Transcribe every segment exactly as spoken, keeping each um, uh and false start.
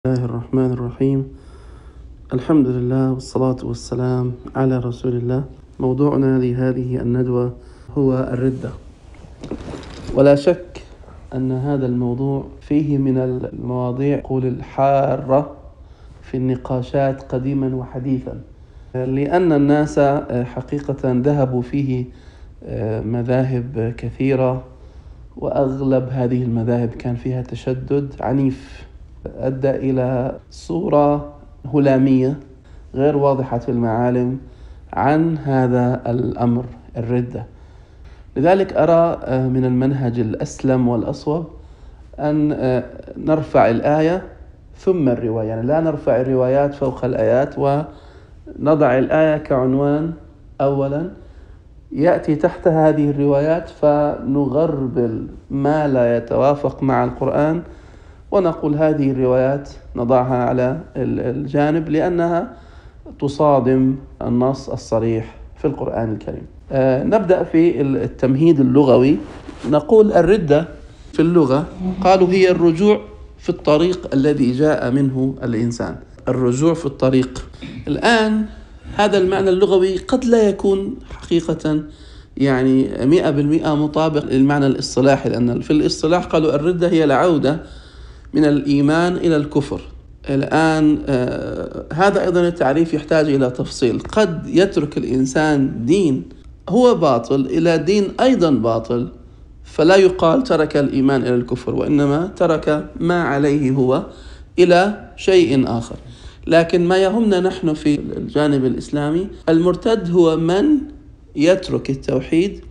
الله الرحمن الرحيم. الحمد لله والصلاة والسلام على رسول الله. موضوعنا لهذه الندوة هو الردة، ولا شك أن هذا الموضوع فيه من المواضيع قول الحارة في النقاشات قديما وحديثا، لأن الناس حقيقة ذهبوا فيه مذاهب كثيرة، وأغلب هذه المذاهب كان فيها تشدد عنيف أدى إلى صورة هلامية غير واضحة المعالم عن هذا الأمر الردة. لذلك أرى من المنهج الأسلم والأصوب أن نرفع الآية ثم الرواية، يعني لا نرفع الروايات فوق الآيات ونضع الآية كعنوان أولا، يأتي تحت هذه الروايات فنغربل ما لا يتوافق مع القرآن ونقول هذه الروايات نضعها على الجانب لأنها تصادم النص الصريح في القرآن الكريم. آه نبدأ في التمهيد اللغوي. نقول الردة في اللغة قالوا هي الرجوع في الطريق الذي جاء منه الإنسان، الرجوع في الطريق. الآن هذا المعنى اللغوي قد لا يكون حقيقة يعني مئة بالمئة مطابق للمعنى الاصطلاحي، لأن في الاصطلاح قالوا الردة هي العودة من الإيمان إلى الكفر. الآن آه هذا أيضا التعريف يحتاج إلى تفصيل. قد يترك الإنسان دين هو باطل إلى دين أيضا باطل، فلا يقال ترك الإيمان إلى الكفر، وإنما ترك ما عليه هو إلى شيء آخر. لكن ما يهمنا نحن في الجانب الإسلامي، المرتد هو من يترك التوحيد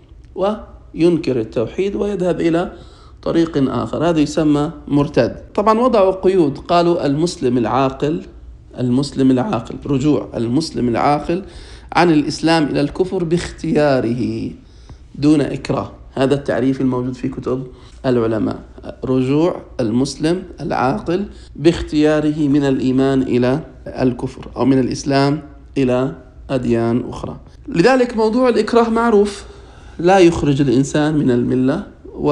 وينكر التوحيد ويذهب إلى طريق آخر، هذا يسمى مرتد. طبعا وضعوا قيود، قالوا المسلم العاقل، المسلم العاقل رجوع المسلم العاقل عن الإسلام إلى الكفر باختياره دون إكراه. هذا التعريف الموجود في كتب العلماء، رجوع المسلم العاقل باختياره من الإيمان إلى الكفر أو من الإسلام إلى أديان أخرى. لذلك موضوع الإكراه معروف، لا يخرج الإنسان من الملة،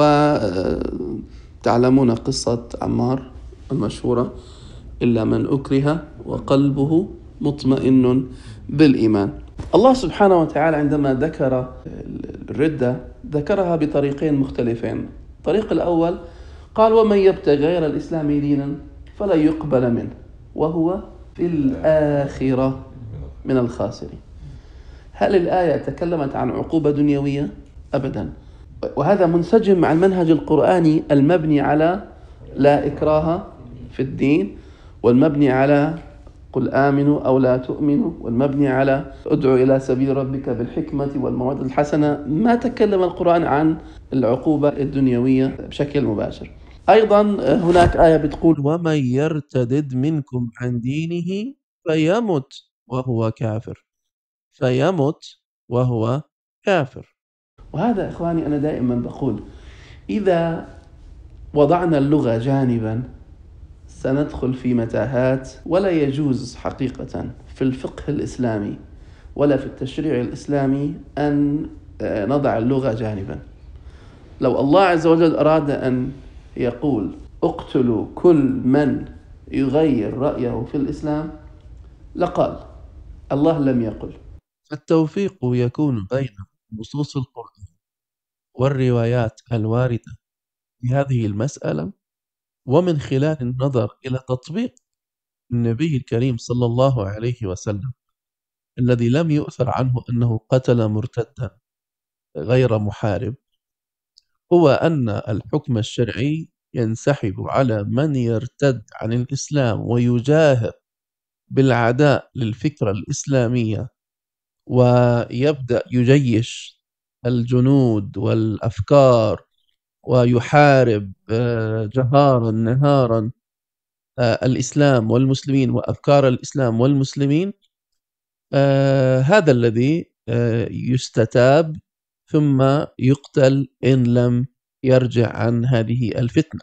وتعلمون قصة عمار المشهورة: إلا من أكره وقلبه مطمئن بالإيمان. الله سبحانه وتعالى عندما ذكر الردة ذكرها بطريقين مختلفين. الطريق الأول قال: ومن يبتغي غير الإسلام دينا فلا يقبل منه وهو في الآخرة من الخاسرين. هل الآية تكلمت عن عقوبة دنيوية؟ أبدا، وهذا منسجم مع المنهج القرآني المبني على لا إكراه في الدين، والمبني على قل آمنوا أو لا تؤمنوا، والمبني على ادعو إلى سبيل ربك بالحكمة والموعظة الحسنة. ما تكلم القرآن عن العقوبة الدنيوية بشكل مباشر. أيضا هناك آية بتقول: ومن يرتدد منكم عن دينه فيمت وهو كافر، فيمت وهو كافر. وهذا إخواني أنا دائما بقول، إذا وضعنا اللغة جانبا سندخل في متاهات، ولا يجوز حقيقة في الفقه الإسلامي ولا في التشريع الإسلامي أن نضع اللغة جانبا. لو الله عز وجل أراد أن يقول اقتلوا كل من يغير رأيه في الإسلام لقال، الله لم يقل. التوفيق يكون بين نصوص القرآن والروايات الواردة في هذه المسألة، ومن خلال النظر إلى تطبيق النبي الكريم صلى الله عليه وسلم الذي لم يؤثر عنه أنه قتل مرتدا غير محارب، هو أن الحكم الشرعي ينسحب على من يرتد عن الإسلام ويجاهر بالعداء للفكرة الإسلامية ويبدأ يجيش الجنود والأفكار ويحارب جهارا نهارا الإسلام والمسلمين وأفكار الإسلام والمسلمين. آه هذا الذي آه يستتاب ثم يقتل إن لم يرجع عن هذه الفتنة.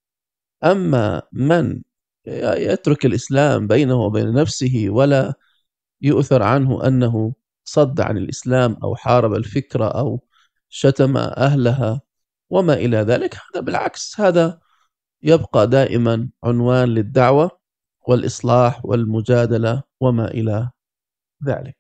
أما من يترك الإسلام بينه وبين نفسه ولا يؤثر عنه أنه صد عن الإسلام أو حارب الفكرة أو شتم أهلها وما إلى ذلك، هذا بالعكس، هذا يبقى دائما عنوان للدعوة والإصلاح والمجادلة وما إلى ذلك.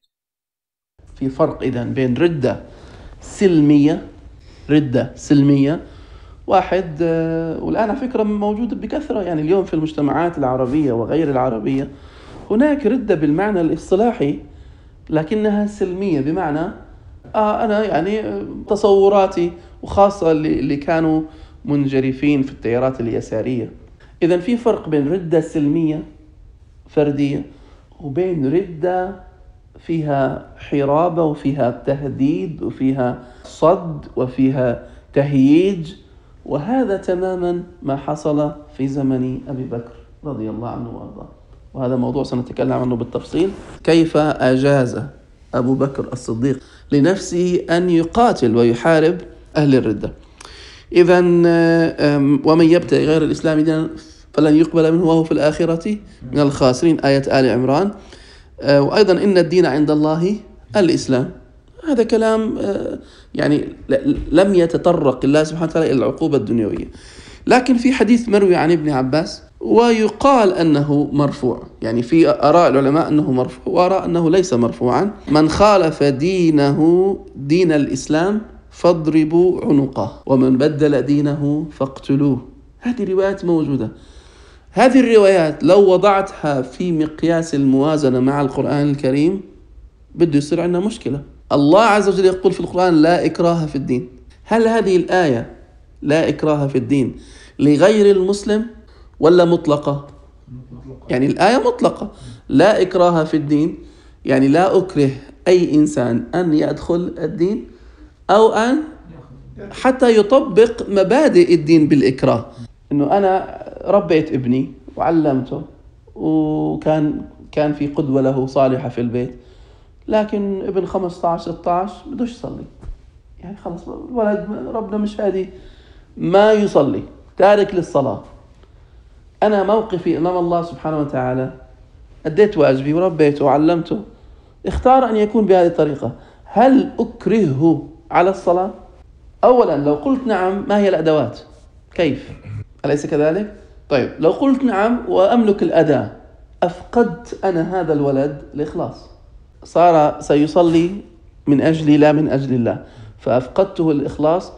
في فرق إذن بين ردة سلمية ردة سلمية واحد، والآن على فكرة موجودة بكثرة، يعني اليوم في المجتمعات العربية وغير العربية هناك ردة بالمعنى الاصطلاحي لكنها سلمية، بمعنى آه أنا يعني تصوراتي، وخاصة اللي كانوا منجرفين في التيارات اليسارية. إذن في فرق بين ردة سلمية فردية وبين ردة فيها حرابة وفيها تهديد وفيها صد وفيها تهييج، وهذا تماما ما حصل في زمن أبي بكر رضي الله عنه وأرضاه، وهذا موضوع سنتكلم عنه بالتفصيل، كيف أجاز أبو بكر الصديق لنفسه أن يقاتل ويحارب أهل الردة. إذن ومن يبتغي غير الإسلام دينا فلن يقبل منه وهو في الآخرة من الخاسرين، آية آل عمران. وأيضا إن الدين عند الله الإسلام. هذا كلام يعني لم يتطرق الله سبحانه وتعالى إلى العقوبة الدنيوية، لكن في حديث مروي عن ابن عباس ويقال أنه مرفوع، يعني في آراء العلماء أنه مرفوع وآراء أنه ليس مرفوعا: من خالف دينه دين الإسلام فاضربوا عنقه ومن بدل دينه فاقتلوه. هذه روايات موجودة. هذه الروايات لو وضعتها في مقياس الموازنة مع القرآن الكريم بده يصير عندنا مشكلة. الله عز وجل يقول في القرآن لا إكراه في الدين. هل هذه الآية لا إكراه في الدين لغير المسلم ولا مطلقة؟ يعني الآية مطلقة، لا إكراه في الدين، يعني لا أكره أي إنسان أن يدخل الدين أو أن حتى يطبق مبادئ الدين بالإكراه. إنه أنا ربيت ابني وعلمته وكان كان في قدوة له صالحة في البيت، لكن ابن خمسة عشر ستة عشر بدوش يصلي، يعني خلص الولد ربنا مش هادي، ما يصلي، تارك للصلاة. أنا موقفي أمام الله سبحانه وتعالى أديت واجبي وربيته وعلمته، اختار أن يكون بهذه الطريقة. هل أكرهه على الصلاة؟ أولا لو قلت نعم، ما هي الأدوات؟ كيف؟ أليس كذلك؟ طيب لو قلت نعم وأملك الأداة، أفقدت أنا هذا الولد الإخلاص، صار سيصلي من أجلي لا من أجل الله، فأفقدته الإخلاص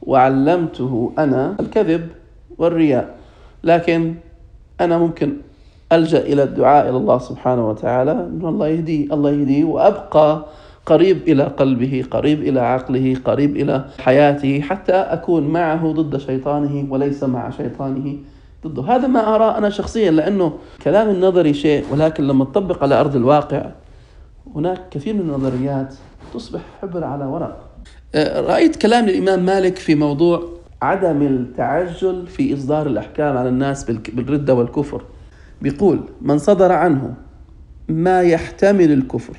وعلمته أنا الكذب والرياء. لكن أنا ممكن ألجأ إلى الدعاء إلى الله سبحانه وتعالى أن الله يهدي الله يهدي وأبقى قريب إلى قلبه، قريب إلى عقله، قريب إلى حياته، حتى أكون معه ضد شيطانه وليس مع شيطانه ضده. هذا ما أرى أنا شخصيا، لأنه كلام النظري شيء، ولكن لما تطبق على أرض الواقع هناك كثير من النظريات تصبح حبر على ورق. رأيت كلام الإمام مالك في موضوع عدم التعجل في إصدار الأحكام على الناس بالردة والكفر. بيقول: من صدر عنه ما يحتمل الكفر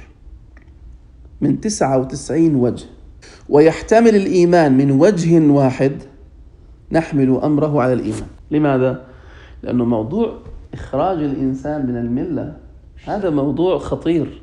من تسعة وتسعين وجه ويحتمل الإيمان من وجه واحد نحمل أمره على الإيمان. لماذا؟ لأنه موضوع إخراج الإنسان من الملة هذا موضوع خطير،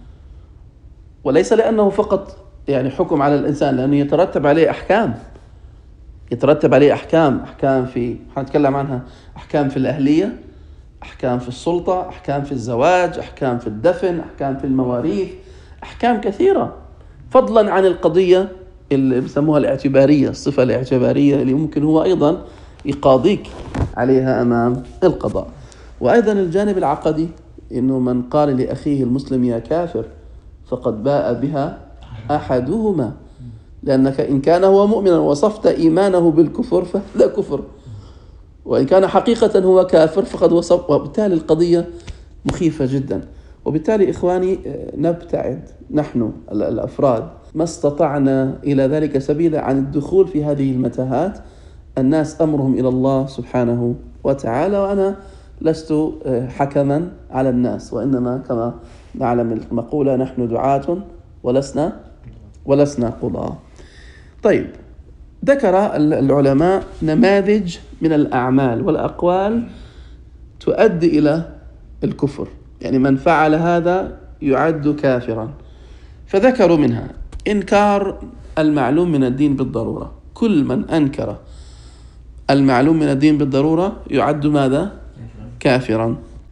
وليس لأنه فقط يعني حكم على الإنسان، لأنه يترتب عليه أحكام يترتب عليه أحكام أحكام في حنتكلم عنها، أحكام في الأهلية، أحكام في السلطة، أحكام في الزواج، أحكام في الدفن، أحكام في المواريث، أحكام كثيرة، فضلا عن القضية اللي بسموها الاعتبارية، الصفة الاعتبارية اللي ممكن هو أيضا يقاضيك عليها أمام القضاء. وأيضا الجانب العقدي، إنه من قال لأخيه المسلم يا كافر فقد باء بها أحدهما، لأنك إن كان هو مؤمنا وصفت إيمانه بالكفر فهذا كفر، وإن كان حقيقة هو كافر فقد وصف، وبالتالي القضية مخيفة جدا. وبالتالي إخواني نبتعد نحن الأفراد ما استطعنا إلى ذلك سبيلا عن الدخول في هذه المتاهات. الناس أمرهم إلى الله سبحانه وتعالى، وأنا لست حكما على الناس، وإنما كما نعلم المقولة: نحن دعاة ولسنا ولسنا قضاة. طيب، ذكر العلماء نماذج من الأعمال والأقوال تؤدي إلى الكفر، يعني من فعل هذا يعد كافرا، فذكروا منها إنكار المعلوم من الدين بالضرورة. كل من أنكر المعلوم من الدين بالضرورة يعد ماذا؟ كافرا.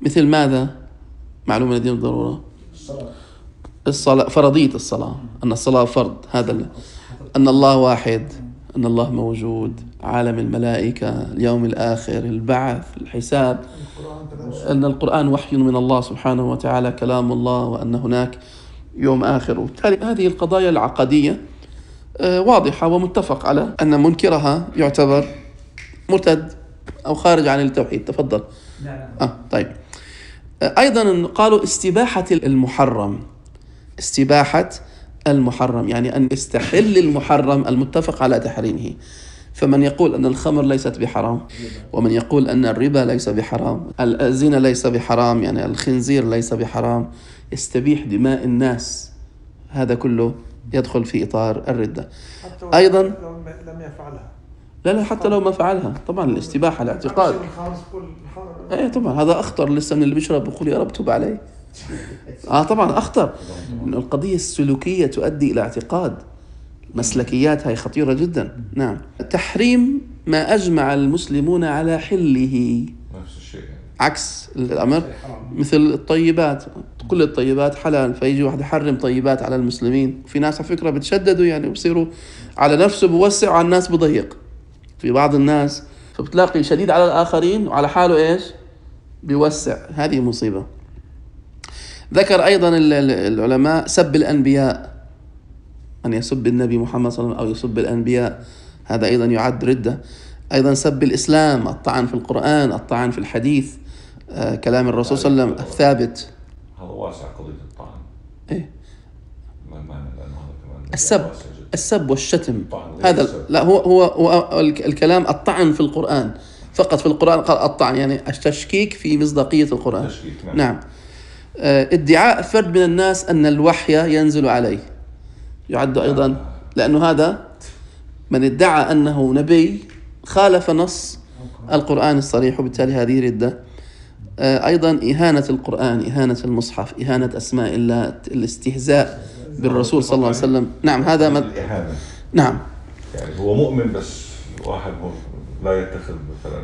مثل ماذا؟ معلومة لدينا بالضرورة. الصلاة، فرضية الصلاة، أن الصلاة فرض، هذا ال... أن الله واحد، أن الله موجود، عالم الملائكة، اليوم الآخر، البعث، الحساب، أن القرآن وحي من الله سبحانه وتعالى كلام الله، وأن هناك يوم آخر. وبالتالي هذه القضايا العقدية واضحة ومتفق على أن منكرها يعتبر مرتد أو خارج عن التوحيد. تفضل. آه طيب. أيضا قالوا استباحة المحرم، استباحة المحرم يعني أن يستحل المحرم المتفق على تحريمه. فمن يقول أن الخمر ليست بحرام، ومن يقول أن الربا ليس بحرام، الزنا ليس بحرام، يعني الخنزير ليس بحرام، يستبيح دماء الناس، هذا كله يدخل في إطار الردة. أيضا لم يفعلها، لا لا حتى لو ما فعلها طبعا الاستباحة الاعتقاد. ايه طبعا هذا أخطر لسه من اللي بيشرب بيقول يا رب توب علي. آه طبعا أخطر، إنه القضية السلوكية تؤدي إلى اعتقاد، مسلكيات هاي خطيرة جدا. نعم. تحريم ما أجمع المسلمون على حله، نفس الشيء عكس الأمر، مثل الطيبات، كل الطيبات حلال، فيجي واحد يحرم طيبات على المسلمين. في ناس على فكرة بتشددوا يعني وبصيروا على نفسه بوسع وعلى الناس بضيق، في بعض الناس فبتلاقي شديد على الآخرين وعلى حاله إيش بيوسع، هذه مصيبة. ذكر أيضا العلماء سب الأنبياء، أن يسب النبي محمد صلى الله عليه وسلم أو يسب الأنبياء، هذا أيضا يعد ردة. أيضا سب الإسلام، الطعن في القرآن، الطعن في الحديث، آه كلام الرسول صلى الله عليه وسلم الثابت. هذا واسع قضية الطعن. إيه؟ ما معنى لأنه هذا كمان السب، السب والشتم، هذا لا هو هو هو الكلام الطعن في القرآن فقط، في القرآن قال الطعن يعني التشكيك في مصداقية القرآن. تشكيك. نعم. نعم. آه ادعاء فرد من الناس أن الوحي ينزل عليه يعد أيضا، لأنه هذا من ادعى أنه نبي خالف نص القرآن الصريح، وبالتالي هذه ردة. أيضا إهانة القرآن، إهانة المصحف، إهانة أسماء الله، الاستهزاء بالرسول صلى الله عليه وسلم. نعم هذا من الإهانة. نعم يعني هو مؤمن بس واحد لا يتخذ مثلا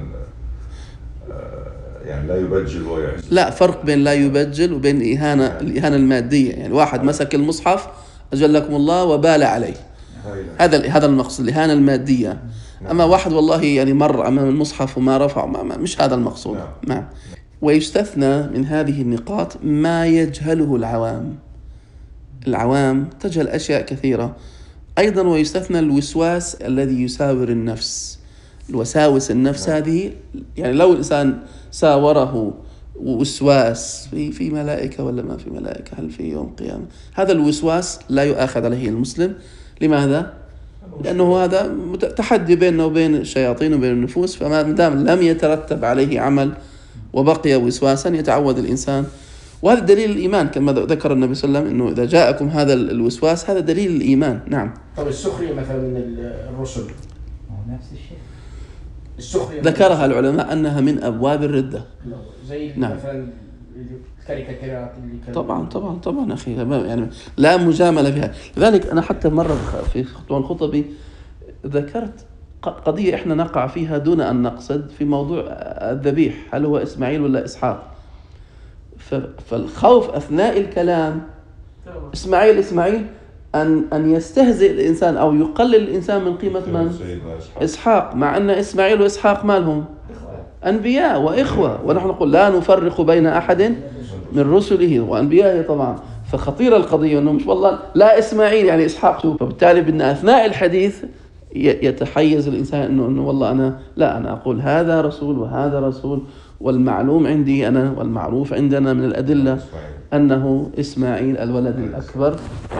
يعني لا يبجل ويعز. لا فرق بين لا يبجل وبين الإهانة، الإهانة المادية، يعني واحد مسك المصحف أجلكم الله وبال عليه، هذا هذا المقصود، الإهانة المادية. أما واحد والله يعني مر أمام المصحف وما رفع، ما مش هذا المقصود. نعم. نعم. ويستثنى من هذه النقاط ما يجهله العوام، العوام تجهل أشياء كثيرة. أيضا ويستثنى الوسواس الذي يساور النفس، الوساوس النفس. نعم. هذه يعني لو الإنسان ساوره وسواس في في ملائكة ولا ما في ملائكة، هل في يوم قيامة، هذا الوسواس لا يؤاخذ عليه المسلم. لماذا؟ لأنه هذا تحدي بيننا وبين الشياطين وبين النفوس، فما دام لم يترتب عليه عمل وبقي وسواسا يتعوذ الإنسان. وهذا دليل الإيمان كما ذكر النبي صلى الله عليه وسلم، إنه إذا جاءكم هذا الوسواس هذا دليل الإيمان. نعم. طب السخرية مثلا من الرسل نفس الشيء، السخرية ذكرها العلماء أنها من أبواب الردة. زي نعم. مثلا الكاريكاتيرات اللي كانت طبعا طبعا طبعا أخي، يعني لا مجاملة فيها. لذلك أنا حتى مرة في خطوة الخطبي ذكرت قضية إحنا نقع فيها دون أن نقصد في موضوع الذبيح، هل هو إسماعيل ولا إسحاق؟ فالخوف أثناء الكلام إسماعيل إسماعيل أن أن يستهزئ الإنسان أو يقلل الإنسان من قيمة من؟ إسحاق، مع أن إسماعيل وإسحاق مالهم أنبياء وإخوة، ونحن نقول لا نفرق بين أحد من رسله وأنبيائه طبعا. فخطيرة القضية أنه مش والله لا إسماعيل يعني إسحاق. فبالتالي بدنا أثناء الحديث يتحيز الإنسان أنه, إنه والله أنا لا أنا أقول هذا رسول وهذا رسول، والمعلوم عندي أنا والمعروف عندنا من الأدلة أنه إسماعيل الولد الأكبر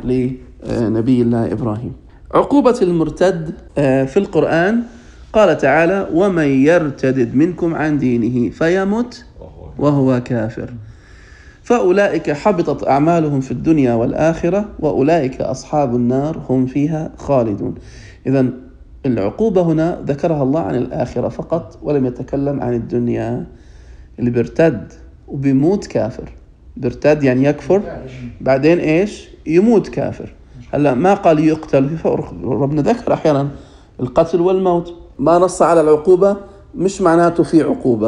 لنبي الله إبراهيم. عقوبة المرتد في القرآن قال تعالى ومن يرتدد منكم عن دينه فيمت وهو كافر فأولئك حبطت أعمالهم في الدنيا والآخرة وأولئك أصحاب النار هم فيها خالدون. إذن العقوبة هنا ذكرها الله عن الآخرة فقط ولم يتكلم عن الدنيا. اللي بيرتد وبيموت كافر، بيرتد يعني يكفر بعدين إيش يموت كافر. هلا ما قال يقتل، في فرق، ربنا ذكر أحيانا القتل والموت، ما نص على العقوبة مش معناته في عقوبة،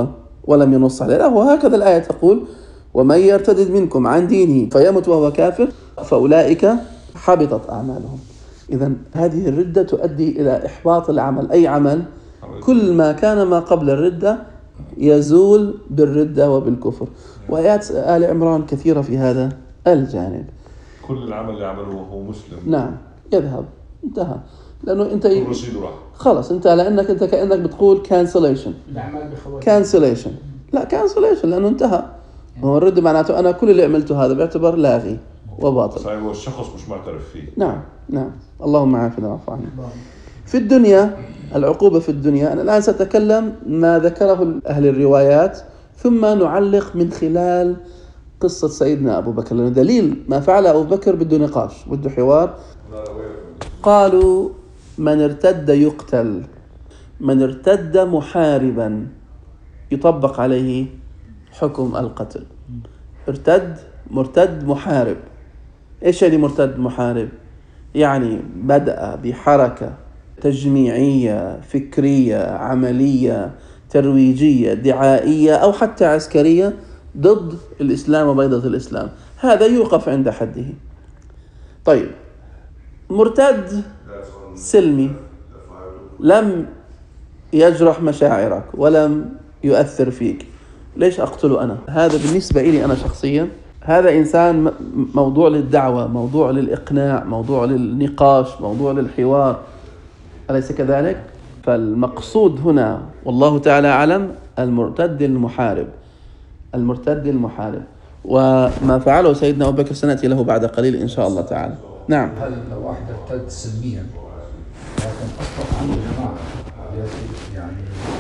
ولم ينص عليه. لا، وهكذا الآية تقول: ومن يرتد منكم عن دينه فيمت وهو كافر فأولئك حبطت أعمالهم. إذن هذه الردة تؤدي إلى إحباط العمل، أي عمل كل ما كان ما قبل الردة يزول بالردة وبالكفر. وآيات آل عمران كثيرة في هذا الجانب. كل العمل اللي عمله وهو مسلم نعم يذهب، انتهى، لأنه أنت كل رصيده راح خلص أنت، لأنك أنت كأنك بتقول cancellation الأعمال بخواتيم. cancellation لا cancellation لأنه انتهى. هو الرد معناته أنا كل اللي عملته هذا بيعتبر لاغي وباطل. صحيح، والشخص مش معترف فيه. نعم نعم، اللهم عافنا وعف عنا. في الدنيا العقوبة في الدنيا، أنا الآن سأتكلم ما ذكره أهل الروايات ثم نعلق من خلال قصة سيدنا أبو بكر، لأنه دليل ما فعل أبو بكر بده نقاش بده حوار. قالوا: من ارتد يقتل، من ارتد محاربا يطبق عليه حكم القتل. ارتد، مرتد محارب. إيش يعني مرتد محارب؟ يعني بدأ بحركة تجميعية فكرية عملية ترويجية دعائية أو حتى عسكرية ضد الإسلام وبيضة الإسلام، هذا يوقف عند حده. طيب، مرتد سلمي لم يجرح مشاعرك ولم يؤثر فيك، ليش أقتله أنا؟ هذا بالنسبة لي أنا شخصيا هذا إنسان موضوع للدعوة، موضوع للإقناع، موضوع للنقاش، موضوع للحوار، أليس كذلك؟ فالمقصود هنا والله تعالى أعلم المرتد المحارب، المرتد المحارب. وما فعله سيدنا أبو بكر سنأتي له بعد قليل إن شاء الله تعالى. نعم. هل لو واحد ارتد سلميا لكن أصبح عنده جماعة يعني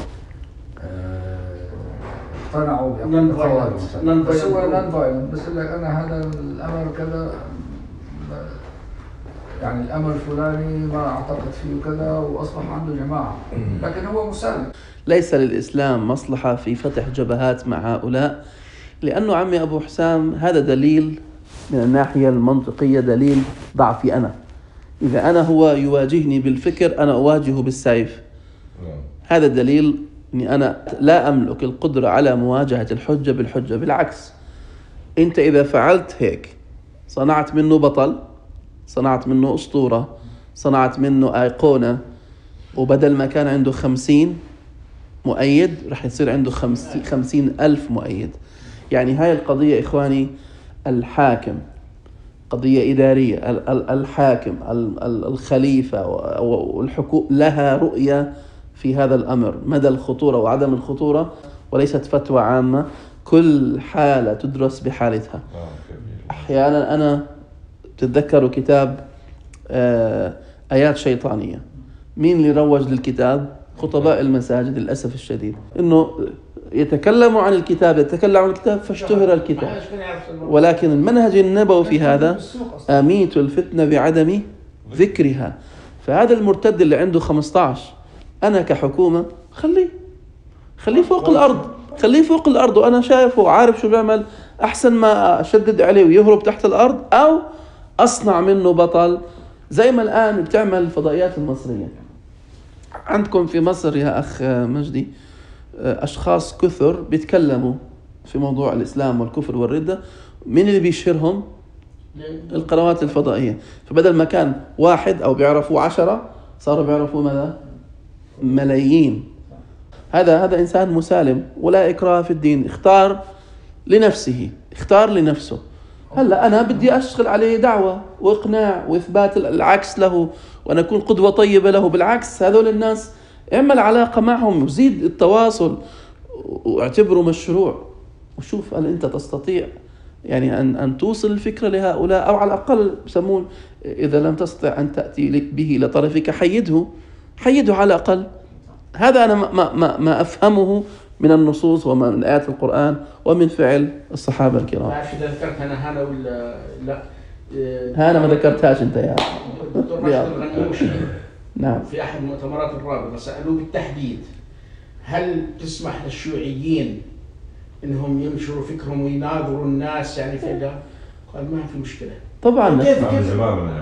اقتنعوا بأمر الخوارج مثلا، بس هو نون فايلنت، بس يقول لك أنا هذا الأمر كذا، يعني الأمر الفلاني ما أعتقد فيه كذا، وأصبح عنده جماعة لكن هو مسالم. ليس للإسلام مصلحة في فتح جبهات مع هؤلاء، لأنه عمي أبو حسام هذا دليل من الناحية المنطقية، دليل ضعفي أنا. إذا أنا هو يواجهني بالفكر أنا أواجهه بالسيف، هذا دليل أني أنا لا أملك القدرة على مواجهة الحجة بالحجة. بالعكس، أنت إذا فعلت هيك صنعت منه بطل، صنعت منه أسطورة، صنعت منه أيقونة، وبدل ما كان عنده خمسين مؤيد رح يصير عنده خمسين ألف مؤيد. يعني هاي القضية إخواني الحاكم قضية إدارية، الحاكم الخليفة والحكومة لها رؤية في هذا الأمر، مدى الخطورة وعدم الخطورة، وليست فتوى عامة. كل حالة تدرس بحالتها. أحيانا أنا تتذكروا كتاب آيات شيطانية، مين اللي روج للكتاب؟ خطباء المساجد للأسف الشديد، إنه يتكلموا عن الكتاب يتكلموا عن الكتاب فاشتهر الكتاب، ولكن المنهج النبوي في هذا أميت الفتنة بعدم ذكرها. فهذا المرتد اللي عنده خمسة عشر أنا كحكومة خليه خليه فوق الأرض، خليه فوق الأرض وأنا شايفه وعارف شو بيعمل، أحسن ما أشدد عليه ويهرب تحت الأرض، أو أصنع منه بطل زي ما الآن بتعمل الفضائيات المصرية. عندكم في مصر يا أخ مجدي أشخاص كثر بيتكلموا في موضوع الإسلام والكفر والردة، من اللي بيشهرهم؟ القنوات الفضائية. فبدل ما كان واحد أو بيعرفوا عشرة صاروا بيعرفوا ماذا؟ ملايين. هذا هذا إنسان مسالم، ولا إكراه في الدين، اختار لنفسه، اختار لنفسه. هلا أنا بدي أشتغل عليه دعوة وإقناع وإثبات العكس له، وأنا أكون قدوة طيبة له. بالعكس هذول الناس اعمل علاقة معهم وزيد التواصل واعتبره مشروع، وشوف هل أنت تستطيع يعني أن أن توصل الفكرة لهؤلاء، أو على الأقل بسمون إذا لم تستطع أن تأتي لك به لطرفك حيده حيده على الأقل. هذا أنا ما ما ما أفهمه من النصوص ومن آيات القرآن ومن فعل الصحابة الكرام. ما أعرف إذا ذكرت أنا هذا ولا لا. هذا ما ذكرتهاش أنت يا الدكتور راشد الغنوشي نعم في أحد مؤتمرات الرابطة سألوه بالتحديد هل تسمح للشيوعيين إنهم ينشروا فكرهم ويناظروا الناس يعني في ده؟ قال ما في مشكلة. طبعا كيف كيف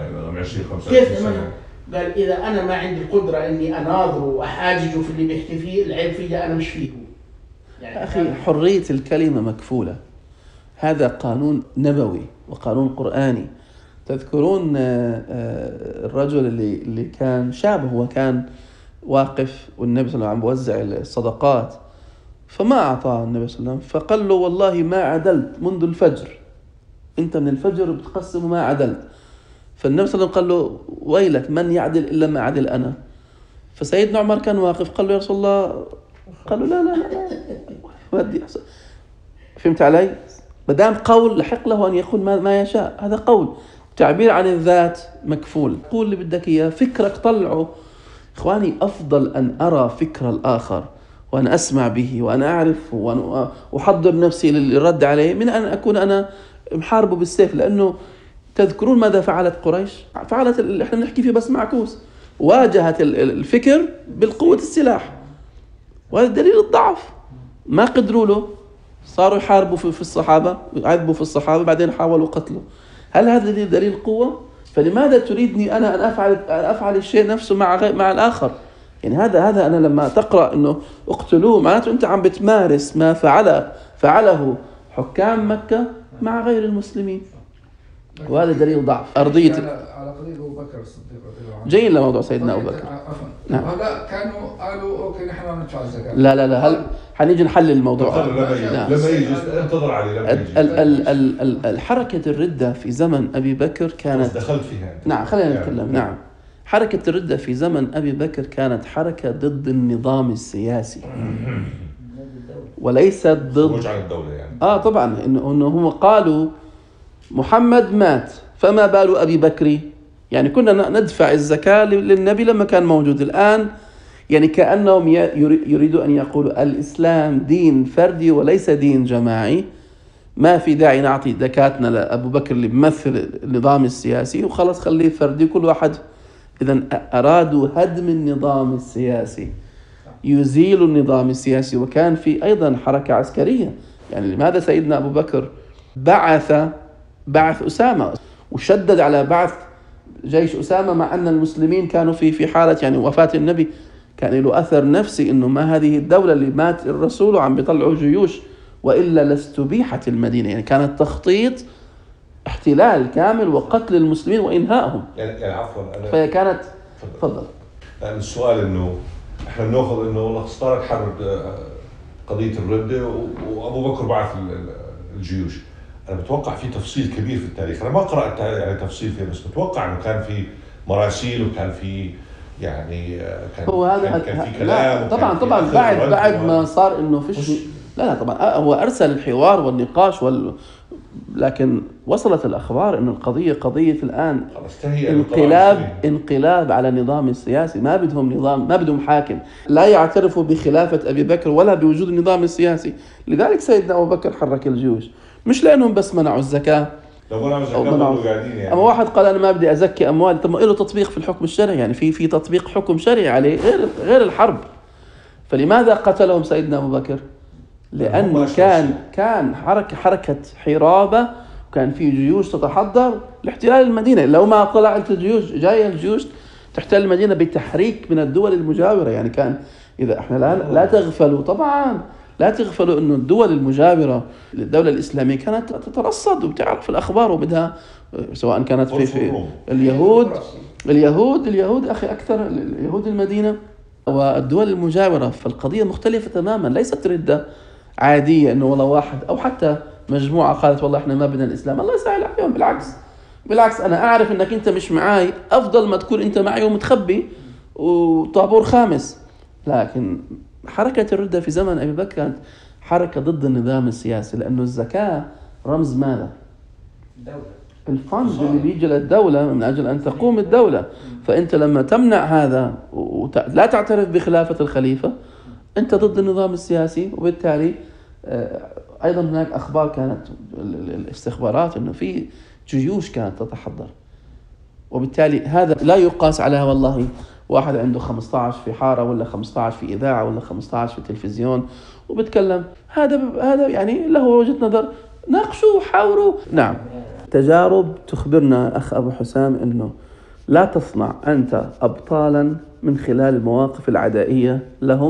كيف قال إذا أنا ما عندي القدرة إني أناظره وأحاججه في اللي بيحكي فيه، العيب فيه أنا مش فيه. يعني أخي حرية الكلمة مكفولة، هذا قانون نبوي وقانون قرآني. تذكرون الرجل اللي اللي كان شاب، هو كان واقف والنبي صلى الله عليه وسلم بوزع الصدقات فما أعطاه النبي صلى الله عليه وسلم، فقال له والله ما عدلت منذ الفجر، أنت من الفجر بتقسم وما عدلت. فالنبي صلى الله عليه وسلم قال له ويلك من يعدل إلا ما عدل أنا. فسيدنا عمر كان واقف قال له يا رسول الله، قال له لا لا لا ودي أحسن. فهمت علي؟ مدام قول لحق له أن يقول ما, ما يشاء، هذا قول. تعبير عن الذات مكفول. قول اللي بدك إياه، فكرك طلعه. إخواني، أفضل أن أرى فكر الآخر وأن أسمع به وأن أعرف وأن أحضر نفسي للرد عليه من أن أكون أنا محاربه بالسيف. لأنه تذكرون ماذا فعلت قريش؟ فعلت اللي احنا نحكي فيه بس معكوس، واجهت الفكر بالقوة السلاح، وهذا دليل الضعف. ما قدروا له، صاروا يحاربوا في الصحابة، يعذبوا في الصحابة، بعدين حاولوا قتله. هل هذا دليل قوة؟ فلماذا تريدني أنا أن أفعل أن أفعل الشيء نفسه مع غير مع الآخر؟ يعني هذا هذا أنا لما تقرأ إنه اقتلوه، معناته أنت عم بتمارس ما فعله فعله حكام مكة مع غير المسلمين، وهذا دليل ضعف. أرضية على قضية أبو بكر الصديق رضي الله عنه. جاي لموضوع سيدنا أبو بكر. نعم. هلا كانوا قالوا أوكي نحن ما ندفع الزكاة. لا لا لا، هل حنيجي نحلل الموضوع. لما يجي انتظر عليه لما يجي. الحركة الردة في زمن أبي بكر كانت دخلت فيها. نعم خلينا نتكلم. نعم، حركة الردة في زمن أبي بكر كانت حركة ضد النظام السياسي وليست ضد عن الدولة يعني. آه طبعا، إنه إنه هم قالوا محمد مات فما بال أبي بكر، يعني كنا ندفع الزكاة للنبي لما كان موجود. الآن يعني كأنهم يريدوا أن يقولوا الإسلام دين فردي وليس دين جماعي، ما في داعي نعطي زكاتنا لأبو بكر اللي بيمثل النظام السياسي وخلص خليه فردي كل واحد. إذن أرادوا هدم النظام السياسي، يزيلوا النظام السياسي. وكان في أيضا حركة عسكرية. يعني لماذا سيدنا أبو بكر بعث بعث أسامة وشدد على بعث جيش أسامة، مع أن المسلمين كانوا في في حالة يعني وفاة النبي كان له أثر نفسي، إنه ما هذه الدولة اللي مات الرسول وعم بيطلعوا جيوش، وإلا لاستبيحت المدينة. يعني كانت تخطيط احتلال كامل وقتل المسلمين وإنهائهم. يعني, يعني عفوا أنا فهي كانت تفضل. يعني السؤال إنه إحنا بنأخذ إنه والله صارت حرب قضية الردة وأبو بكر بعث الجيوش. أنا بتوقع في تفصيل كبير في التاريخ، أنا ما قرأت يعني تفصيل فيه، بس بتوقع إنه كان في مراسيل وكان في يعني كان هو هذا كان, كان في كلام. طبعا طبعا بعد بعد ما صار إنه فيش. لا لا طبعا هو أرسل الحوار والنقاش وال لكن وصلت الأخبار إنه القضية قضية الآن انقلاب انقلاب على النظام السياسي. ما بدهم نظام، ما بدهم حاكم، لا يعترفوا بخلافة أبي بكر ولا بوجود النظام السياسي. لذلك سيدنا أبو بكر حرك الجيوش، مش لأنهم بس منعوا الزكاة. لو منعوا الزكاة قاعدين يعني. أما واحد قال أنا ما بدي أزكي أموال، طب ما له تطبيق في الحكم الشرعي، يعني في في تطبيق حكم شرعي عليه غير غير الحرب. فلماذا قتلهم سيدنا أبو بكر؟ لأنه كان كان حركة حركة حرابة، وكان في جيوش تتحضر لاحتلال المدينة. لو ما طلعت الجيوش جاية الجيوش تحتل المدينة بتحريك من الدول المجاورة. يعني كان إذا إحنا لا لا تغفلوا طبعا لا تغفلوا إنه الدول المجاورة للدولة الإسلامية كانت تترصد وبتعرف الأخبار وبدها، سواء كانت في, في اليهود اليهود اليهود أخي أكثر اليهود المدينة والدول المجاورة. فالقضية مختلفة تماما، ليست ردة عادية إنه والله واحد أو حتى مجموعة قالت والله إحنا ما بدنا الإسلام. الله يسهل عليهم. بالعكس بالعكس أنا أعرف إنك أنت مش معاي، أفضل ما تكون أنت معي ومتخبي وطابور خامس. لكن حركة الردة في زمن أبي بكر كانت حركة ضد النظام السياسي، لأنه الزكاة رمز ماذا؟ دولة. الفند اللي بيجي للدولة من أجل أن تقوم الدولة. فأنت لما تمنع هذا ولا تعترف بخلافة الخليفة أنت ضد النظام السياسي. وبالتالي أيضا هناك أخبار كانت الاستخبارات أنه في جيوش كانت تتحضر، وبالتالي هذا لا يقاس عليها والله واحد عنده خمسة عشر في حارة ولا خمسة عشر في إذاعة ولا خمسة عشر في تلفزيون وبتكلم. هذا هذا يعني له وجهة نظر، ناقشوا حاوروا. نعم، تجارب تخبرنا أخ أبو حسام أنه لا تصنع أنت أبطالا من خلال المواقف العدائية لهم،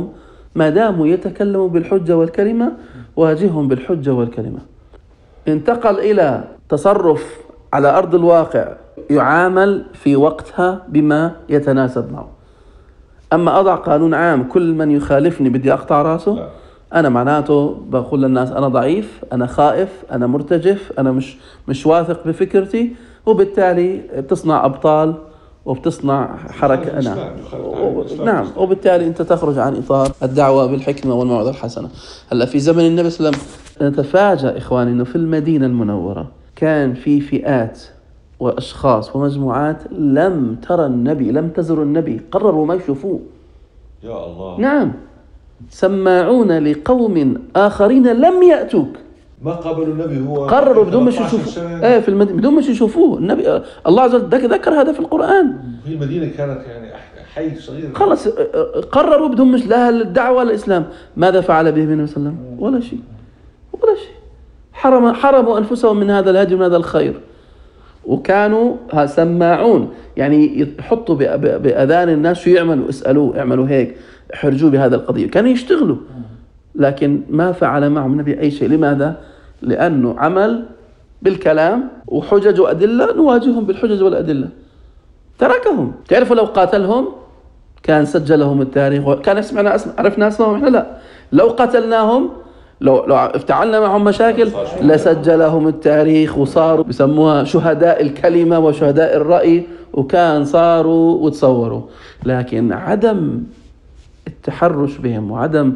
ما داموا يتكلموا بالحجة والكلمة واجههم بالحجة والكلمة. انتقل إلى تصرف على أرض الواقع يعامل في وقتها بما يتناسب معه. أما أضع قانون عام كل من يخالفني بدي أقطع رأسه، لا. أنا معناته بقول للناس أنا ضعيف، أنا خائف، أنا مرتجف، أنا مش مش واثق بفكرتي، وبالتالي بتصنع أبطال وبتصنع حركة. نعم نعم وبالتالي أنت تخرج عن إطار الدعوة بالحكمة والموعظة الحسنة. هلا في زمن النبي صلى الله عليه وسلم نتفاجأ إخواني إنه في المدينة المنورة كان في فئات وأشخاص ومجموعات لم ترى النبي، لم تزر النبي، قرروا ما يشوفوه. يا الله. نعم، سماعون لقوم آخرين لم يأتوك، ما قابلوا النبي، هو قرروا بدون ما يشوفوه. ايه في المدينة بدون ما يشوفوه النبي. الله عز وجل ذكر هذا في القرآن. في المدينة كانت يعني حي صغير، خلص قرروا بدون مش لا الدعوة ولا الإسلام. ماذا فعل به النبي صلى الله عليه وسلم؟ ولا شيء ولا شيء. حرم حرموا أنفسهم من هذا الهدي ومن هذا الخير. وكانوا سماعون، يعني يحطوا بأذان الناس شو يعملوا، اسألوه اعملوا هيك، حرجوا بهذا القضية، كانوا يشتغلوا. لكن ما فعل معهم النبي أي شيء. لماذا؟ لأنه عمل بالكلام وحجج وأدلة، نواجههم بالحجج والأدلة. تركهم. تعرفوا لو قاتلهم كان سجلهم التاريخ، كان يسمعنا اسم عرفنا اسمهم احنا. لا، لو قتلناهم، لو لو افتعلنا معهم مشاكل لسجلهم التاريخ وصاروا بسموها شهداء الكلمة وشهداء الرأي، وكان صاروا وتصوروا. لكن عدم التحرش بهم وعدم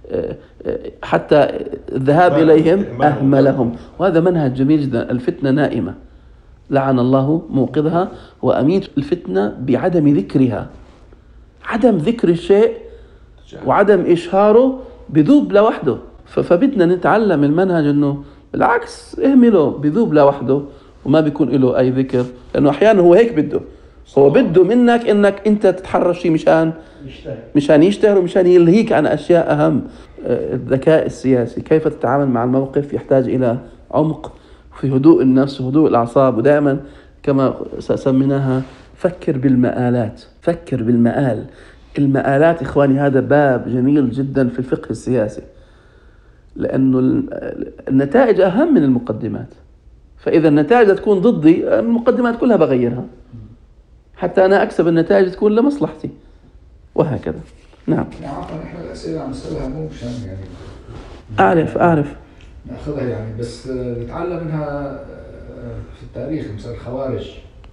حتى الذهاب إليهم أهملهم. وهذا منهج جميل جدا. الفتنة نائمة، لعن الله موقظها، وأميت الفتنة بعدم ذكرها. عدم ذكر الشيء وعدم إشهاره بذوب لوحده. فبدنا نتعلم المنهج أنه بالعكس اهمله، بذوب لوحده وما بيكون له أي ذكر، لأنه أحيانا هو هيك بده، هو بده منك إنك أنت تتحرش فيه مشان مشان يشتهر ومشان يلهيك عن أشياء أهم. الذكاء السياسي، كيف تتعامل مع الموقف، يحتاج إلى عمق في هدوء النفس وهدوء الأعصاب. ودائما كما سميناها فكر بالمآلات، فكر بالمآل. المآلات إخواني هذا باب جميل جدا في الفقه السياسي، لأنه النتائج أهم من المقدمات. فإذا النتائج تكون ضدي، المقدمات كلها بغيرها حتى أنا أكسب النتائج تكون لمصلحتي، وهكذا. نعم. عفوا احنا الأسئلة عم نسألها مو مشان يعني أعرف أعرف نأخذها يعني، بس نتعلم منها في التاريخ. مثل الخوارج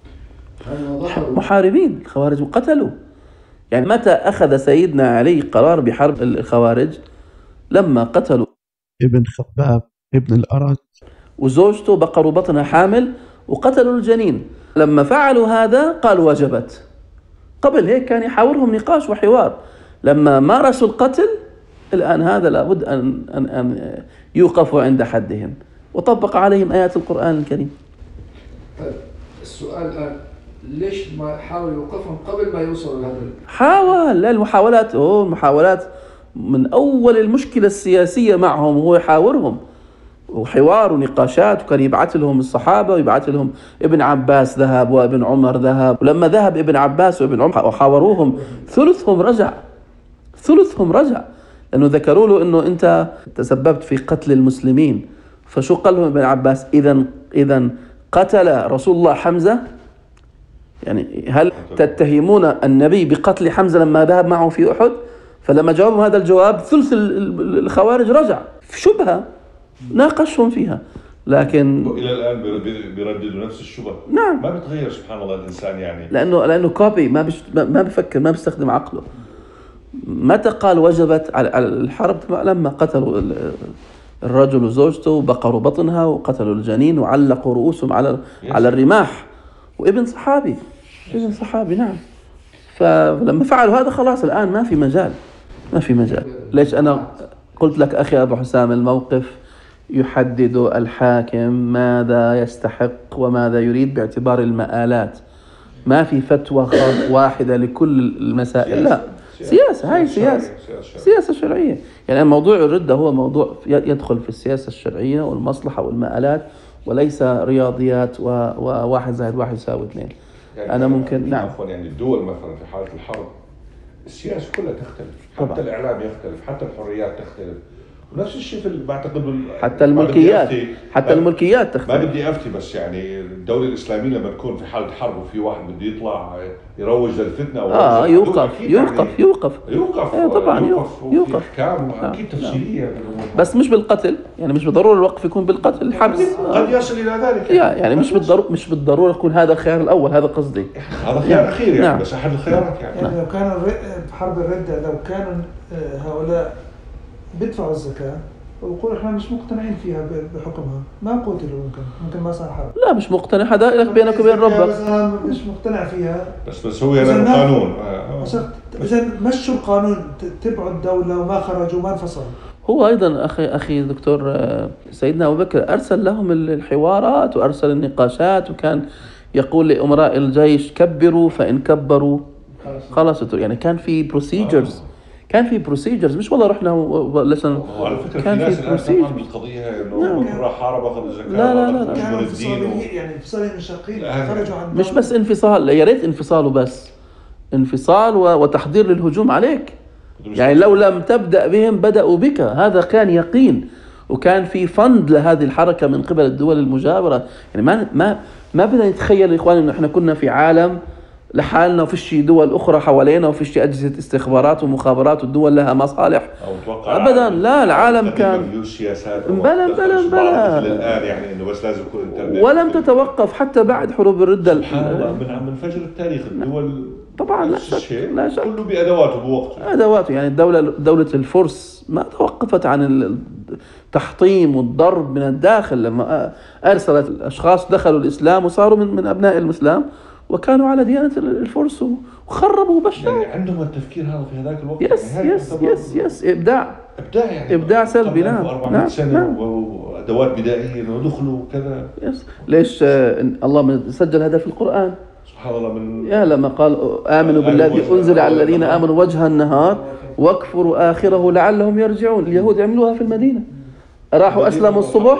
محاربين، الخوارج وقتلوا. يعني متى أخذ سيدنا علي قرار بحرب الخوارج؟ لما قتلوا ابن خباب ابن الأرد وزوجته بقروا بطنها حامل وقتلوا الجنين. لما فعلوا هذا قالوا وجبت. قبل هيك كان يحاورهم نقاش وحوار. لما مارسوا القتل الآن هذا لابد أن, أن, أن يوقفوا عند حدهم، وطبق عليهم آيات القرآن الكريم. طيب السؤال الآن، ليش ما حاول يوقفهم قبل ما يوصلوا لهذا؟ حاول. لا المحاولات أوه محاولات من أول المشكلة السياسية معهم هو يحاورهم وحوار ونقاشات، وكان يبعث لهم الصحابة ويبعث لهم ابن عباس ذهب وابن عمر ذهب. ولما ذهب ابن عباس وابن عمر وحاوروهم ثلثهم رجع ثلثهم رجع لأنه ذكروا له أنه أنت تسببت في قتل المسلمين. فشو قال لهم ابن عباس؟ إذن إذن قتل رسول الله حمزة؟ يعني هل تتهمون النبي بقتل حمزة لما ذهب معه في أحد؟ فلما جاوبهم هذا الجواب ثلث الخوارج رجع في شبهة ناقشهم فيها. لكن إلى الآن بيرددوا نفس الشبهة. نعم، ما بتغير سبحان الله الإنسان يعني، لأنه لأنه كوبي، ما بش ما بفكر، ما بيستخدم عقله. متى قال وجبت على الحرب؟ لما قتلوا الرجل وزوجته وبقروا بطنها وقتلوا الجنين وعلقوا رؤوسهم على على الرماح، وابن صحابي ابن صحابي نعم. فلما فعلوا هذا خلاص الآن ما في مجال ما في مجال. ليش أنا قلت لك أخي أبو حسام الموقف يحدد الحاكم ماذا يستحق وماذا يريد باعتبار المآلات. ما في فتوى واحدة لكل المسائل، لا، سياسة. هاي سياسة سياسة شرعية. يعني موضوع الردة هو موضوع يدخل في السياسة الشرعية والمصلحة والمآلات، وليس رياضيات وواحد زائد واحد يساوي اثنين. يعني أنا ممكن نعم يعني الدول مثلا في حالة الحرب السياسة كلها تختلف، طبعا. حتى الإعلام يختلف، حتى الحريات تختلف، ونفس الشيء في بعتقد حتى الملكيات حتى الملكيات تختلف. ما بدي أفتي، بس يعني الدولة الإسلامية لما تكون في حالة حرب وفي واحد بده يطلع يروج للفتنة اه يوقف يوقف يعني يوقف يوقف ايه طبعا يوقف يوقف أحكام أكيد تفصيلية، بس مش بالقتل، يعني مش بالضرورة الوقف يكون بالقتل، الحبس قد يصل إلى ذلك يعني, يعني مش بالضرورة مش بالضرورة يكون هذا الخيار الأول، هذا قصدي. هذا خيار أخير يعني نعم. بس أحد الخيارات يعني, يعني لو كان حرب الردة لو كانوا هؤلاء بيدفعوا الزكاة ويقول احنا مش مقتنعين فيها بحكمها، ما قتلوا، ممكن ممكن ما صار حرب. لا مش مقتنع، هذا لك بينك وبين ربك. بس انا مش مقتنع فيها. بس بس هو يعني القانون اذا مشوا القانون، تبعوا الدولة وما خرجوا ما انفصلوا. هو ايضا اخي اخي دكتور سيدنا ابو بكر ارسل لهم الحوارات وارسل النقاشات، وكان يقول لامراء الجيش كبروا فان كبروا خلصت، يعني كان في بروسيجرز كان في بروسيجرز مش والله رحنا لسن على فكرة كان في ناس الآن تفهم بالقضية إنه بكرة راح حارب أخذ الزكاة. لا لا لا كانوا انفصاليين، يعني انفصاليين مشاقين، خرجوا عن مش بس انفصال، يا ريت انفصاله بس انفصال وتحضير للهجوم عليك، يعني لو لم تبدأ بهم بدأوا بك، هذا كان يقين، وكان في فند لهذه الحركة من قبل الدول المجاورة. يعني ما ما ما بدنا نتخيل يا إخواني إنه إحنا كنا في عالم لحالنا وفيش دول أخرى حوالينا وفيش أجهزة استخبارات ومخابرات والدول لها مصالح أبدا. لا العالم كان بلا بلا بلا الآن يعني إنه بس لازم يكون الإنترنت، ولم تتوقف حتى بعد حروب الردة من من فجر التاريخ الدول طبعا لا شك لا شك كله بأدواته بوقته أدواته. يعني الدولة دولة الفرس ما توقفت عن التحطيم والضرب من الداخل، لما أرسلت الأشخاص دخلوا الإسلام وصاروا من من أبناء الإسلام وكانوا على ديانة الفرس وخربوا بشر. يعني عندهم التفكير هذا في هذاك الوقت. يس يعني يس يس يس إبداع إبداع يعني إبداع سلبي. نعم أربعمائة سنة وأدوات بدائية ودخلوا وكذا. يس ليش آه الله سجل هذا في القرآن سبحان الله، من يا لما قال آمنوا بالذي أنزل على الذين آمنوا وجه النهار واكفروا آخره لعلهم يرجعون. اليهود عملوها في المدينة، راحوا أسلموا الصبح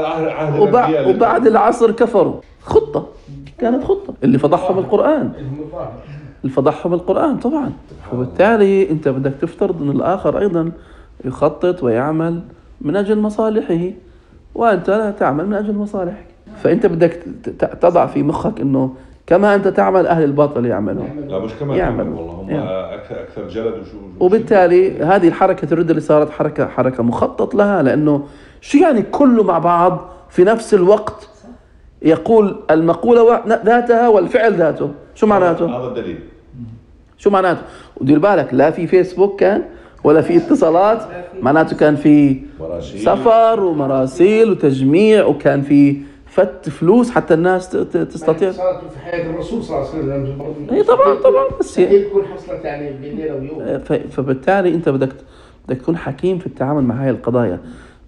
وبعد, وبعد العصر كفروا. خطة كانت خطة اللي فضحهم القرآن اللي فضحهم القرآن طبعا. وبالتالي أنت بدك تفترض أن الآخر أيضا يخطط ويعمل من أجل مصالحه وأنت لا تعمل من أجل مصالحك. فأنت بدك تضع في مخك أنه كما أنت تعمل أهل الباطل يعملون. لا مش كما يعمل والله هم أكثر أكثر جلد وشو. وبالتالي هذه الحركة الردة اللي صارت حركة حركة مخطط لها، لأنه شو يعني كله مع بعض في نفس الوقت يقول المقولة ذاتها والفعل ذاته. شو معناته؟ هذا الدليل. شو معناته؟ ودير بالك لا في فيسبوك كان ولا في اتصالات، معناته كان في سفر ومراسيل وتجميع، وكان في فت فلوس حتى الناس تستطيع. صارت في حياة الرسول صلى الله عليه وسلم. اي طبعا طبعا بس هي تكون حصلت يعني بين ليلة ويوم. فبالتالي انت بدك بدك تكون حكيم في التعامل مع هاي القضايا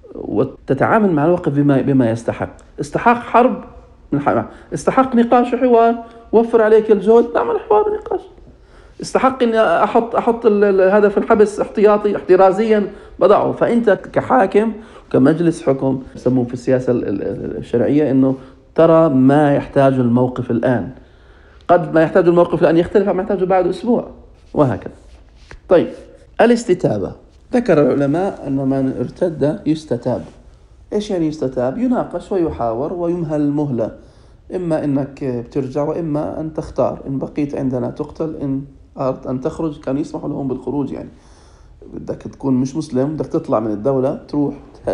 وتتعامل مع الوقت بما بما يستحق. استحق حرب من حق. استحق نقاش وحوار، وفر عليك الجهد، نعمل حوار ونقاش. استحق اني احط احط هذا في الحبس احتياطي احترازيا بضعه. فانت كحاكم كمجلس حكم يسموه في السياسة الشرعية انه ترى ما يحتاج الموقف الآن، قد ما يحتاج الموقف الآن يختلف عما يحتاجه بعد أسبوع وهكذا. طيب الاستتابة، ذكر العلماء أن من ارتد يستتاب. إيش يعني يستتاب؟ يناقش ويحاور ويمهل مهلة، إما إنك بترجع وإما أن تختار. إن بقيت عندنا تقتل، إن أردت أن تخرج كان يسمح لهم بالخروج. يعني بدك تكون مش مسلم بدك تطلع من الدولة تروح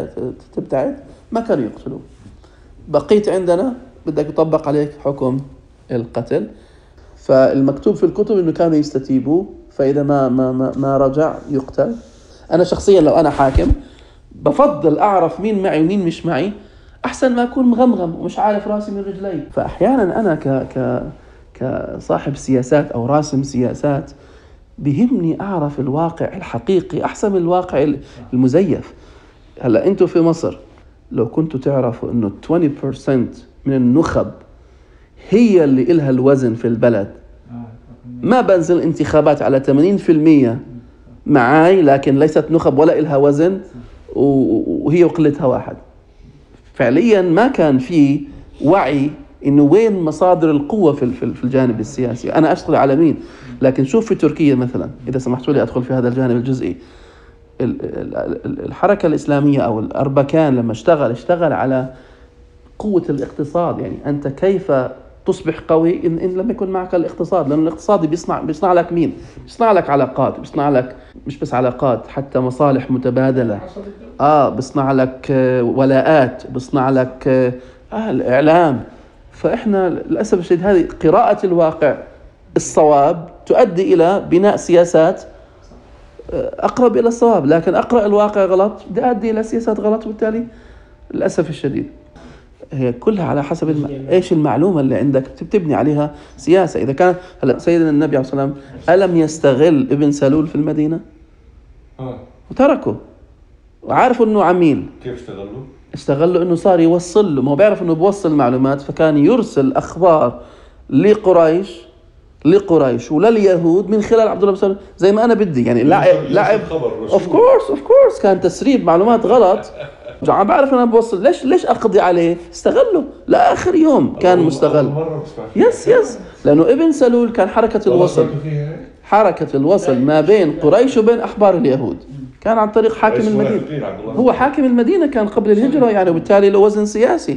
تبتعد ما كانوا يقتلوا. بقيت عندنا بدك يطبق عليك حكم القتل. فالمكتوب في الكتب إنه كانوا يستتيبوا، فإذا ما ما ما, ما رجع يقتل. أنا شخصيا لو أنا حاكم بفضل أعرف مين معي ومين مش معي، أحسن ما أكون مغمغم ومش عارف راسي من رجلي. فأحيانا أنا ك ك كصاحب سياسات أو راسم سياسات بهمني أعرف الواقع الحقيقي أحسن من الواقع المزيف. هلأ أنتوا في مصر لو كنتوا تعرفوا أنه عشرين بالمئة من النخب هي اللي إلها الوزن في البلد، ما بنزل انتخابات على ثمانين بالمئة معاي لكن ليست نخب ولا إلها وزن وهي وقلتها واحد. فعليا ما كان في وعي إنه وين مصادر القوة في في الجانب السياسي. أنا أشتغل على مين؟ لكن شوف في تركيا مثلا، إذا سمحتوا لي أدخل في هذا الجانب الجزئي، الحركة الإسلامية أو الأربكان لما اشتغل اشتغل على قوة الاقتصاد. يعني أنت كيف تصبح قوي إن, إن لم يكن معك الاقتصاد، لأن الاقتصاد بيصنع بيصنع لك مين؟ بيصنع لك علاقات، بيصنع لك مش بس علاقات، حتى مصالح متبادلة. آه بيصنع لك ولاءات، بيصنع لك آه الإعلام. فإحنا للأسف الشديد هذه قراءة الواقع الصواب تؤدي إلى بناء سياسات أقرب إلى الصواب، لكن أقرأ الواقع غلط تؤدي إلى سياسات غلط، وبالتالي للأسف الشديد هي كلها على حسب الم... إيش المعلومة اللي عندك تبني عليها سياسة. إذا كان هلا سيدنا النبي عليه الصلاة والسلام ألم يستغل ابن سلول في المدينة؟ آه. وتركه وعارفوا إنه عميل. كيف استغلوا؟ استغلوا إنه صار يوصل له، ما هو بيعرف إنه بوصل معلومات، فكان يرسل أخبار لقريش لقريش ولليهود من خلال عبد الله بن سلول زي ما أنا بدي. يعني لاعب لاعب of course of course كان تسريب معلومات غلط. عم بعرف أنا بوصل، ليش ليش أقضي عليه؟ استغله لآخر يوم كان مستغل. يس يس لأنه ابن سلول كان حركة الوصل، حركة الوصل ما بين قريش وبين أحبار اليهود كان عن طريق حاكم المدينة. هو حاكم المدينة كان قبل الهجرة يعني، وبالتالي له وزن سياسي.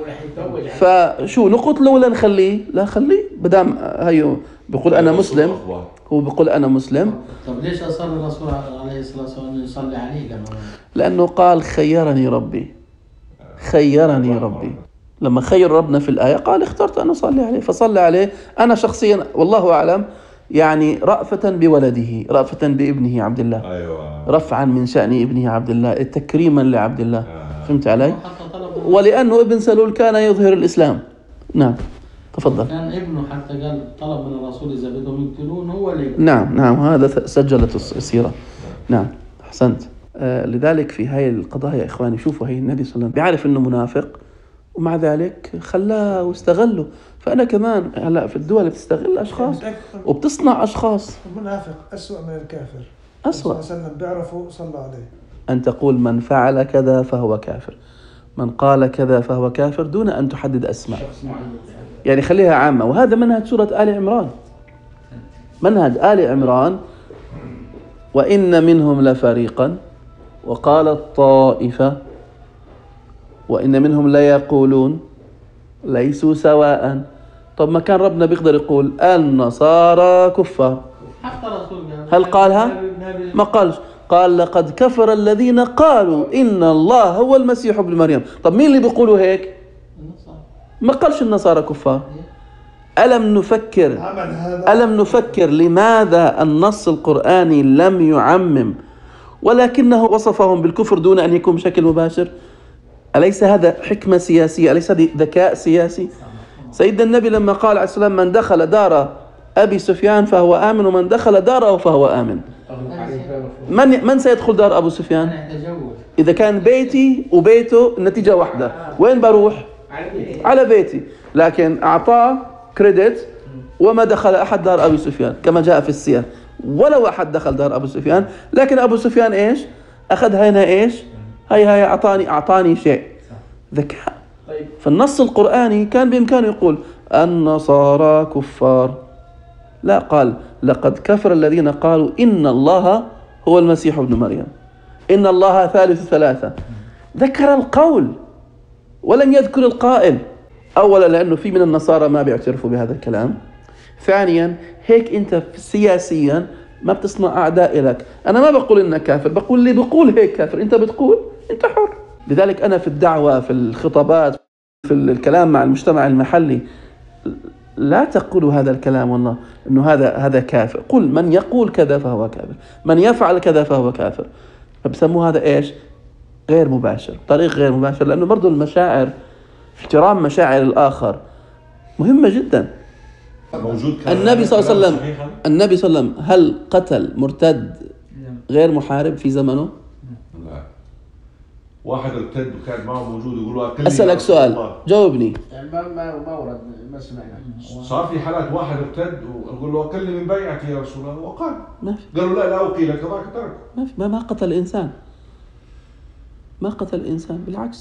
فشو نقتله ولا نخليه؟ لا خليه بدام هيو بيقول أنا مسلم، هو بيقول أنا مسلم. طب ليش أصر الرسول عليه الصلاة والسلام أن يصلي عليه؟ لما لأنه قال خيرني ربي، خيرني ربي. لما خير ربنا في الآية قال اخترت أن أصلي عليه فصلي عليه. أنا شخصيا والله أعلم يعني رأفة بولده، رأفة بابنه عبد الله، أيوة. رفعا من شأن ابنه عبد الله، تكريما لعبد الله. آه. فهمت علي؟ ولأنه ابن سلول كان يظهر الإسلام. نعم تفضل. كان ابنه حتى قال طلب من الرسول إذا بدهم يقتلون هو اللي. نعم نعم هذا سجلت السيرة. نعم أحسنت. آه لذلك في هاي القضايا إخواني شوفوا هي النبي صلى الله عليه وسلم بيعرف إنه منافق ومع ذلك خلاه واستغله. فأنا كمان هلا في الدول بتستغل أشخاص وبتصنع أشخاص. المنافق أسوأ من الكافر. أسوأ. صلى الله عليه وسلم بيعرفوا صلى عليه. أن تقول من فعل كذا فهو كافر، من قال كذا فهو كافر، دون أن تحدد أسماء. يعني خليها عامة. وهذا منهج سورة آل عمران، منهج آل عمران. وإن منهم لفريقا وقالت طائفة وإن منهم لا يقولون ليسوا سواء. طب ما كان ربنا بيقدر يقول النصارى كفار؟ هل قالها؟ ما قالش. قال لقد كفر الذين قالوا إن الله هو المسيح ابن مريم. طب مين اللي بيقولوا هيك؟ ما قالش النصارى كفار. ألم نفكر ألم نفكر لماذا النص القرآني لم يعمم ولكنه وصفهم بالكفر دون أن يكون بشكل مباشر؟ أليس هذا حكمة سياسية؟ أليس هذا ذكاء سياسي؟ سيدنا النبي لما قال عليه السلام من دخل دار أبي سفيان فهو آمن ومن دخل داره فهو آمن. من من سيدخل دار أبو سفيان؟ إذا كان بيتي وبيته النتيجة واحدة، وين بروح؟ على بيتي. لكن أعطاه كريدت وما دخل أحد دار أبو سفيان كما جاء في السير، ولو أحد دخل دار أبو سفيان، لكن أبو سفيان إيش أخذ هنا إيش هاي هاي أعطاني أعطاني شيء. ذكاء. فالنص القرآني كان بإمكانه يقول النصارى كفار، لا قال لقد كفر الذين قالوا إن الله هو المسيح ابن مريم، إن الله ثالث ثلاثة. ذكر القول ولم يذكر القائل. أولا لأنه في من النصارى ما بيعترفوا بهذا الكلام. ثانيا هيك أنت سياسيا ما بتصنع أعداء لك. أنا ما بقول إنك كافر، بقول اللي بقول هيك كافر. أنت بتقول أنت حر. لذلك أنا في الدعوة في الخطابات في الكلام مع المجتمع المحلي لا تقولوا هذا الكلام والله إنه هذا هذا كافر. قل من يقول كذا فهو كافر، من يفعل كذا فهو كافر. فبسموه هذا إيش غير مباشر، طريق غير مباشر. لأنه برضو المشاعر، احترام مشاعر الآخر مهمة جدا. النبي صلى الله عليه وسلم النبي صلى الله عليه وسلم هل قتل مرتد غير محارب في زمنه؟ لا. واحد ارتد وكان معه موجود يقولوا أسألك سؤال جاوبني. ما ما ما ورد ما سمعنا. صار في حالات واحد ارتد ويقول له أكلني من بيعتي يا رسول الله وقال قالوا لا لا أوقي لك ذاك ترك. ما ما قتل إنسان، ما قتل إنسان، بالعكس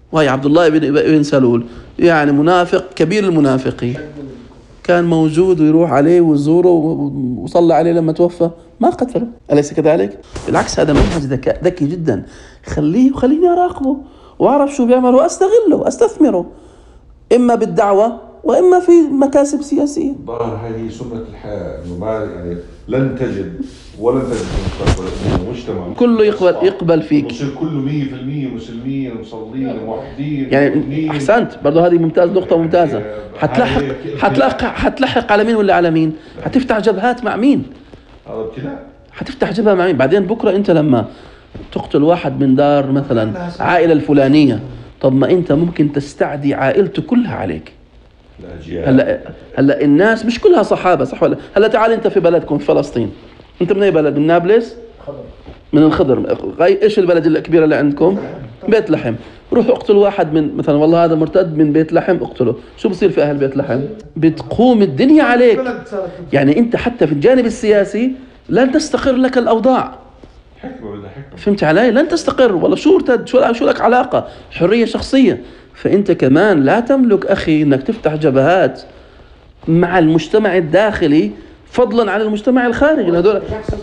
وهي عبد الله بن بن سلول، يعني منافق كبير المنافقين، كان موجود ويروح عليه ويزوره وصلى عليه لما توفى ما قتله، أليس كذلك؟ بالعكس هذا منهج ذكاء ذكي جدا، خليه وخليني أراقبه وأعرف شو بيعمل وأستغله وأستثمره، إما بالدعوة وإما في مكاسب سياسية. الظاهر هذه سنة الحياة، إنه ما يعني لن تجد ولن تجد في المستقبل مجتمع كله يقبل يقبل فيك، يصير كله مية بالمية مسلمين ومصلين وموحدين يعني أحسنت برضه، هذه ممتاز، نقطة ممتازة. حتلحق حتلحق حتلحق على مين ولا على مين؟ حتفتح جبهات مع مين؟ هذا ابتلاء. حتفتح جبهة مع مين؟ بعدين بكرة أنت لما تقتل واحد من دار مثلا عائلة الفلانية، طب ما أنت ممكن تستعدي عائلته كلها عليك. هلا هلا الناس مش كلها صحابة صح ولا؟ هلا تعال أنت في بلدكم في فلسطين، أنت من أي بلد؟ من نابلس؟ من الخضر. إيش البلد الكبيرة اللي عندكم؟ بيت لحم. روحوا اقتلوا واحد من مثلا، والله هذا مرتد من بيت لحم، اقتله. شو بصير في أهل بيت لحم؟ بتقوم الدنيا عليك. يعني أنت حتى في الجانب السياسي لن تستقر لك الأوضاع. فهمت علي؟ لن تستقر والله. شو ارتد؟ شو شو لك علاقة؟ حرية شخصية. فأنت كمان لا تملك أخي إنك تفتح جبهات مع المجتمع الداخلي فضلا عن المجتمع الخارجي. هذول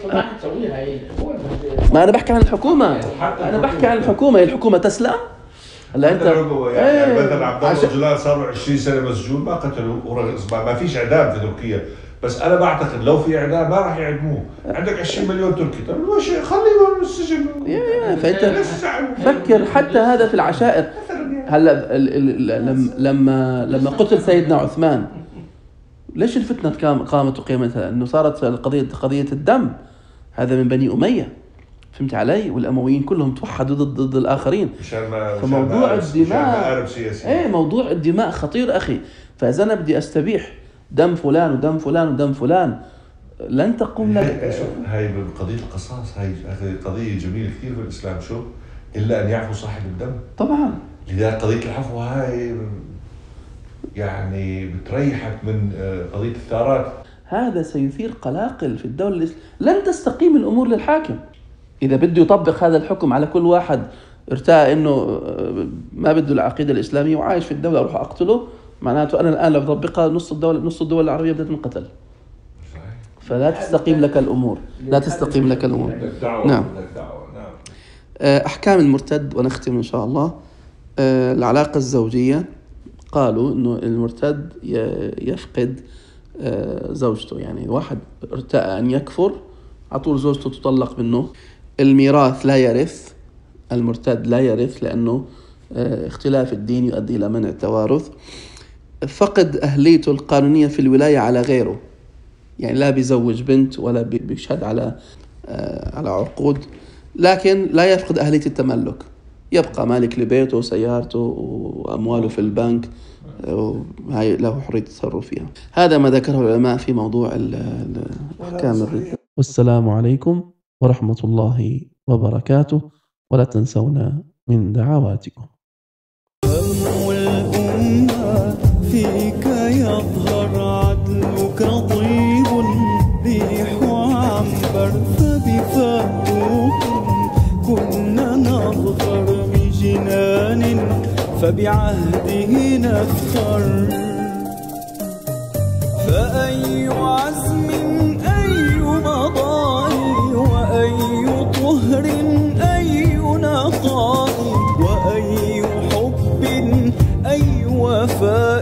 ما أنا بحكي عن الحكومة، أنا بحكي عن الحكومة. هي الحكومة تسلم؟ هلا أنت يعني مثلا عبد الله جولان صار له عشرين سنة مسجون ما قتلوا، ما فيش إعدام في تركيا، بس أنا بعتقد لو في إعدام ما راح يعدموه. عندك عشرين مليون تركي، طيب وش خليه من السجن. فأنت فكر حتى هذا في العشائر. هلا لما لما قتل سيدنا عثمان، ليش الفتنة قامت وقيمتها؟ إنه صارت القضية قضية الدم. هذا من بني أمية، فهمت علي؟ والأمويين كلهم توحدوا ضد ضد الآخرين. فموضوع الدماء إيه موضوع الدماء خطير أخي. فإذا أنا بدي أستبيح دم فلان ودم فلان ودم فلان لن تقوم لك. هاي قضية القصاص، هاي قضية جميلة كثير في الإسلام، شو إلا أن يعفو صاحب الدم. طبعا لذلك قضية العفو هاي يعني بتريحك من قضية الثارات. هذا سيثير قلاقل في الدولة الإسلامية. لن تستقيم الأمور للحاكم إذا بده يطبق هذا الحكم على كل واحد ارتاء إنه ما بده العقيدة الإسلامية وعايش في الدولة أروح أقتله. معناته أنا الآن لو بطبقها نص الدولة نص الدول العربية بدها تنقتل. فلا تستقيم لك الأمور، لا تستقيم لك الأمور. نعم. أحكام المرتد ونختم إن شاء الله. العلاقة الزوجية، قالوا إنه المرتد يفقد زوجته، يعني واحد ارتأى أن يكفر عطول زوجته تطلق منه. الميراث لا يرث، المرتد لا يرث لأنه اختلاف الدين يؤدي إلى منع التوارث. فقد أهليته القانونية في الولاية على غيره، يعني لا بيزوج بنت ولا بيشهد على على عقود، لكن لا يفقد أهلية التملك، يبقى مالك لبيته وسيارته وأمواله في البنك، وهي له حرية التصرف فيها. هذا ما ذكره العلماء في موضوع أحكام الردة. والسلام عليكم ورحمة الله وبركاته، ولا تنسونا من دعواتكم. الأمة فيك يظهر عدلك طيب، ريح عنبر فبفاؤك كنا نظهر بجنان، فبعهده نفخر. فأي عزم أي مضاء وأي طهر أي نقاء وأي حب أي وفاء